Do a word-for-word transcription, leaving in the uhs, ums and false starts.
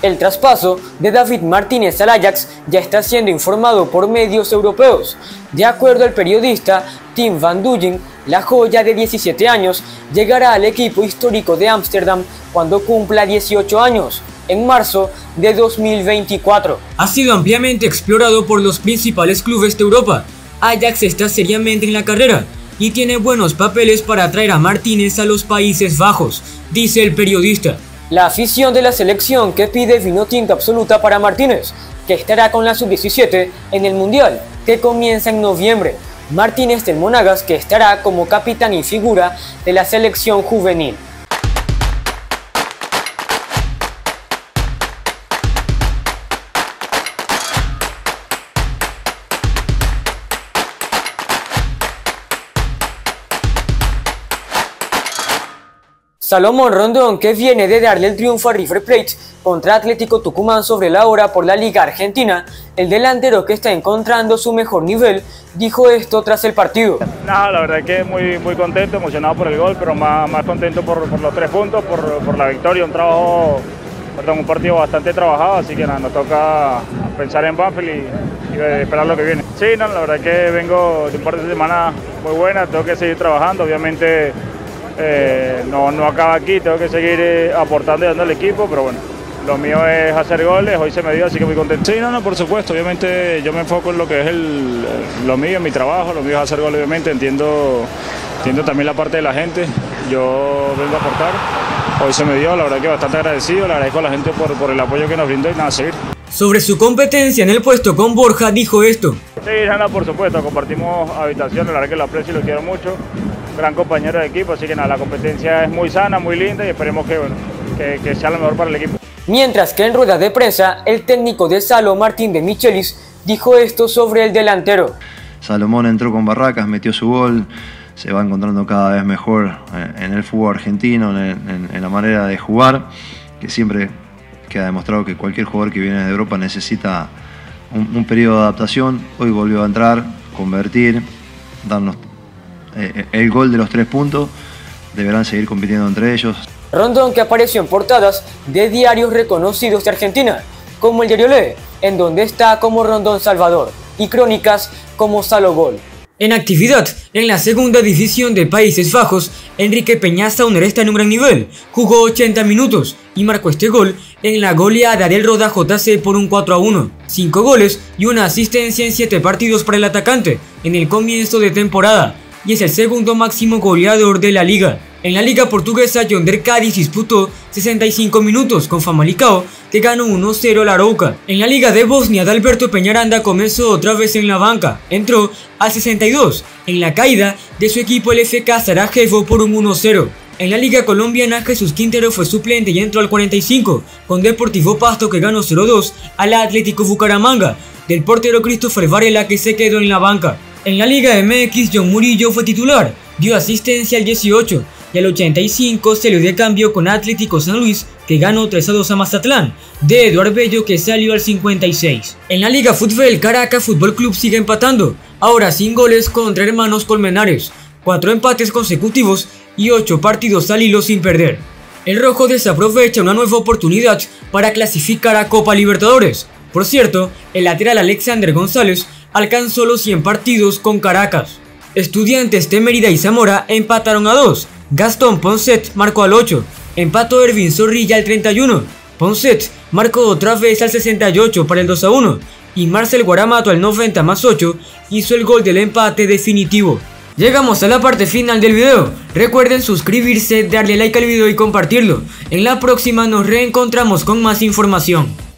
El traspaso de David Martínez al Ajax ya está siendo informado por medios europeos. De acuerdo al periodista Tim van Duyden, la joya de diecisiete años llegará al equipo histórico de Ámsterdam cuando cumpla dieciocho años, en marzo de dos mil veinticuatro. Ha sido ampliamente explorado por los principales clubes de Europa. Ajax está seriamente en la carrera y tiene buenos papeles para traer a Martínez a los Países Bajos, dice el periodista. La afición de la selección que pide vino tinto absoluta para Martínez, que estará con la sub diecisiete en el Mundial, que comienza en noviembre. Martínez del Monagas, que estará como capitán y figura de la selección juvenil. Salomón Rondón, que viene de darle el triunfo a River Plate contra Atlético Tucumán sobre la hora por la Liga Argentina, el delantero que está encontrando su mejor nivel, dijo esto tras el partido. No, la verdad que muy, muy contento, emocionado por el gol, pero más, más contento por, por los tres puntos, por, por la victoria, un trabajo, perdón, un partido bastante trabajado, así que nada, nos toca pensar en Banfield y, y esperar lo que viene. Sí, no, la verdad que vengo de un par de semanas muy buenas, tengo que seguir trabajando, obviamente. Eh, no, no acaba aquí, tengo que seguir eh, aportando y dando al equipo, pero bueno, lo mío es hacer goles, hoy se me dio, así que muy contento. Sí, no, no, por supuesto, obviamente yo me enfoco en lo que es el, lo mío, en mi trabajo, lo mío es hacer goles, obviamente, entiendo, entiendo también la parte de la gente, yo vengo a aportar, hoy se me dio, la verdad que bastante agradecido, le agradezco a la gente por, por el apoyo que nos brindó y nada, seguir. Sobre su competencia en el puesto con Borja, dijo esto. Sí, nada, por supuesto, compartimos habitación, la verdad que lo aprecio y lo quiero mucho. Gran compañero de equipo, así que nada, la competencia es muy sana, muy linda y esperemos que, bueno, que, que sea lo mejor para el equipo. Mientras que en rueda de prensa, el técnico de Salo, Martín de Michelis, dijo esto sobre el delantero. Salomón entró con barracas, metió su gol, se va encontrando cada vez mejor en el fútbol argentino, en, en, en la manera de jugar, que siempre queda demostrado que cualquier jugador que viene de Europa necesita un, un periodo de adaptación. Hoy volvió a entrar, convertir, darnos el gol de los tres puntos, deberán seguir compitiendo entre ellos. Rondón, que apareció en portadas de diarios reconocidos de Argentina, como el diario Lee, en donde está como Rondón Salvador, y crónicas como Salo Gol. En actividad, en la segunda división de Países Bajos, Enrique Peña-Sauner está en un gran nivel, jugó ochenta minutos y marcó este gol en la goleada del Roda J C por un cuatro a uno, cinco goles y una asistencia en siete partidos para el atacante en el comienzo de temporada, y es el segundo máximo goleador de la liga. En la liga portuguesa, Yonder Cádiz disputó sesenta y cinco minutos con Famalicão, que ganó uno cero al Arouca. En la liga de Bosnia, Adalberto Peñaranda comenzó otra vez en la banca, entró al sesenta y dos, en la caída de su equipo el F K Sarajevo por un uno cero. En la liga colombiana, Jesús Quintero fue suplente y entró al cuarenta y cinco, con Deportivo Pasto, que ganó cero dos al Atlético Bucaramanga, del portero Christopher Varela, que se quedó en la banca. En la Liga M X, John Murillo fue titular, dio asistencia al dieciocho y al ochenta y cinco salió de cambio con Atlético San Luis, que ganó tres a dos a Mazatlán, de Eduardo Bello, que salió al cincuenta y seis. En la Liga Fútbol, Caracas Fútbol Club sigue empatando, ahora sin goles contra Hermanos Colmenares, cuatro empates consecutivos y ocho partidos al hilo sin perder. El rojo desaprovecha una nueva oportunidad para clasificar a Copa Libertadores. Por cierto, el lateral Alexander González alcanzó los cien partidos con Caracas. Estudiantes de Mérida y Zamora empataron a dos. Gastón Ponset marcó al ocho. Empató Ervin Zorrilla al treinta y uno. Ponset marcó otra vez al sesenta y ocho para el dos a uno. Y Marcel Guaramato al noventa más ocho hizo el gol del empate definitivo. Llegamos a la parte final del video. Recuerden suscribirse, darle like al video y compartirlo. En la próxima nos reencontramos con más información.